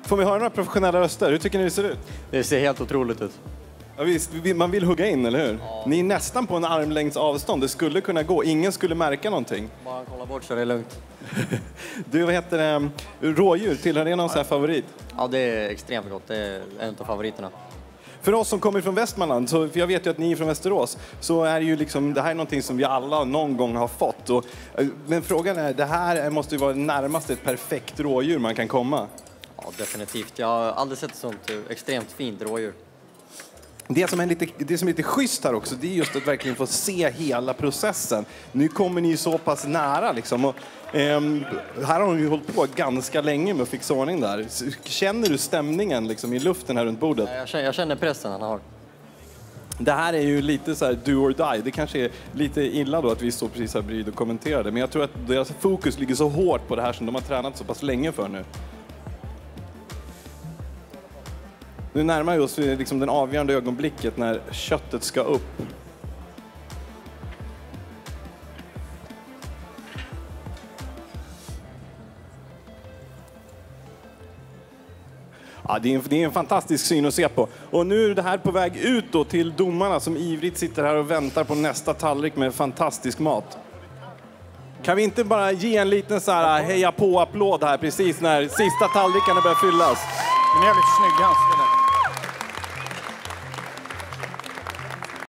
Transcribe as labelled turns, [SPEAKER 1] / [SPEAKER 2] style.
[SPEAKER 1] Får vi höra några professionella röster? Hur tycker ni det ser ut?
[SPEAKER 2] Det ser helt otroligt ut.
[SPEAKER 1] Ja, visst, man vill hugga in, eller hur? Ja. Ni är nästan på en armlängds avstånd. Det skulle kunna gå. Ingen skulle märka någonting.
[SPEAKER 2] Bara kolla bort så är det lugnt.
[SPEAKER 1] Du, vad heter det? Rådjur, tillhör det någon så här favorit?
[SPEAKER 2] Ja, det är extremt gott. Det är en av favoriterna.
[SPEAKER 1] För oss som kommer från Västmanland, för jag vet ju att ni är från Västerås, så är det ju liksom, det här är någonting som vi alla någon gång har fått. Men frågan är, det här måste ju vara närmast ett perfekt rådjur man kan komma.
[SPEAKER 2] Ja, definitivt. Jag har aldrig sett sånt extremt fint rådjur.
[SPEAKER 1] Det som är lite schysst här också, det är just att verkligen få se hela processen. Nu kommer ni ju så pass nära liksom. Och, här har de ju hållit på ganska länge med att fixa ordning där. Känner du stämningen liksom i luften här runt bordet?
[SPEAKER 2] Jag känner pressen han har.
[SPEAKER 1] Det här är ju lite så här do or die. Det kanske är lite illa då att vi står precis här bredvid och kommenterar det. Men jag tror att deras fokus ligger så hårt på det här som de har tränat så pass länge för nu. Nu närmar vi oss liksom den avgörande ögonblicket när köttet ska upp. Ja, det är en fantastisk syn att se på. Och nu är det här på väg ut då till domarna som ivrigt sitter här och väntar på nästa tallrik med fantastisk mat. Kan vi inte bara ge en liten så här heja på-applåd här precis när sista tallrikarna börjar fyllas?
[SPEAKER 3] Den är jävligt snygg, hans.